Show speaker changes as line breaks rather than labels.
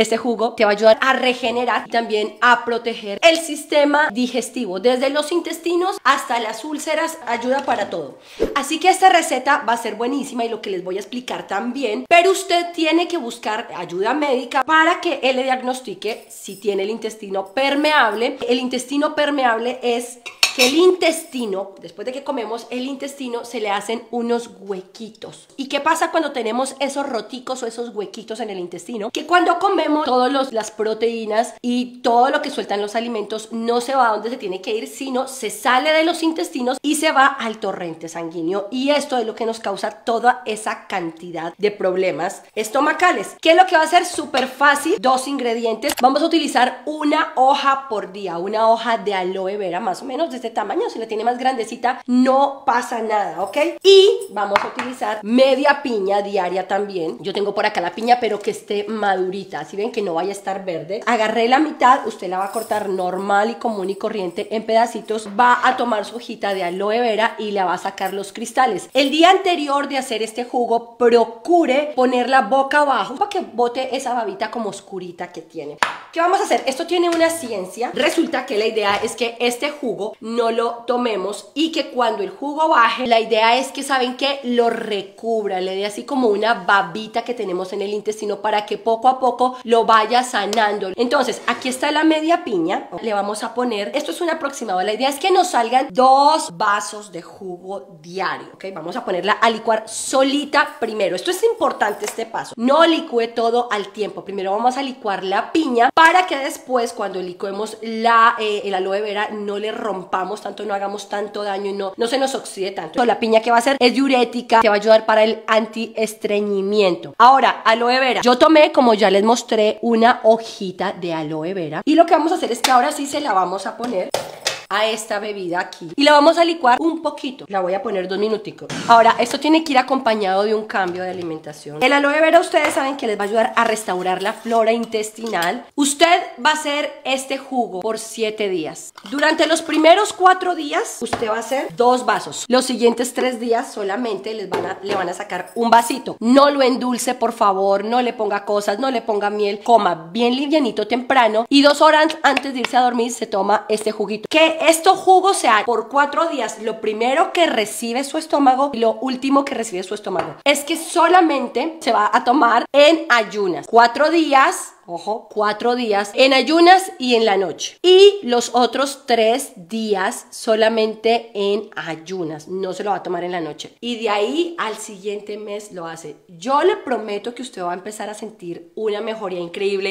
Este jugo te va a ayudar a regenerar y también a proteger el sistema digestivo, desde los intestinos hasta las úlceras, ayuda para todo. Así que esta receta va a ser buenísima y lo que les voy a explicar también, pero usted tiene que buscar ayuda médica para que él le diagnostique si tiene el intestino permeable. El intestino permeable es que el intestino, después de que comemos el intestino, se le hacen unos huequitos. ¿Y qué pasa cuando tenemos esos roticos o esos huequitos en el intestino? Que cuando comemos todas las proteínas y todo lo que sueltan los alimentos no se va a donde se tiene que ir, sino se sale de los intestinos y se va al torrente sanguíneo. Y esto es lo que nos causa toda esa cantidad de problemas estomacales. ¿Qué es lo que va a ser? Súper fácil. 2 ingredientes. Vamos a utilizar una hoja por día, una hoja de aloe vera, más o menos de este tamaño. Si la tiene más grandecita no pasa nada, ¿ok? Y vamos a utilizar media piña diaria también. Yo tengo por acá la piña, pero que esté madurita, así ven, que no vaya a estar verde. Agarré la mitad, usted la va a cortar normal y común y corriente en pedacitos. Va a tomar su hojita de aloe vera y la va a sacar los cristales. El día anterior de hacer este jugo, procure ponerla boca abajo para que bote esa babita como oscurita que tiene. ¿Qué vamos a hacer? Esto tiene una ciencia. Resulta que la idea es que este jugo no lo tomemos y que cuando el jugo baje, la idea es que, ¿saben qué? Lo recubra, le dé así como una babita que tenemos en el intestino para que poco a poco lo vaya sanando. Entonces, aquí está la media piña. Le vamos a poner, esto es un aproximado, la idea es que nos salgan 2 vasos de jugo diario, ¿ok? Vamos a ponerla a licuar solita primero. Esto es importante, este paso. No licúe todo al tiempo. Primero vamos a licuar la piña para que después, cuando licuemos el aloe vera, no le rompamos tanto, no hagamos tanto daño y no se nos oxide tanto. La piña, que va a hacer, es diurética, que va a ayudar para el antiestreñimiento. Ahora, aloe vera. Yo tomé, como ya les mostré, una hojita de aloe vera y lo que vamos a hacer es que ahora sí se la vamos a poner a esta bebida aquí y la vamos a licuar un poquito. La voy a poner 2 minuticos. Ahora, esto tiene que ir acompañado de un cambio de alimentación. El aloe vera, ustedes saben que les va a ayudar a restaurar la flora intestinal. Usted va a hacer este jugo por 7 días. Durante los primeros 4 días, usted va a hacer 2 vasos. Los siguientes 3 días solamente le van a sacar un vasito. No lo endulce, por favor, no le ponga cosas, no le ponga miel. Coma bien livianito temprano y 2 horas antes de irse a dormir se toma este juguito. Que estos jugos sean por 4 días lo primero que recibe su estómago y lo último que recibe su estómago. Es que solamente se va a tomar en ayunas. 4 días, ojo, 4 días en ayunas y en la noche. Y los otros 3 días solamente en ayunas. No se lo va a tomar en la noche. Y de ahí al siguiente mes lo hace. Yo le prometo que usted va a empezar a sentir una mejoría increíble.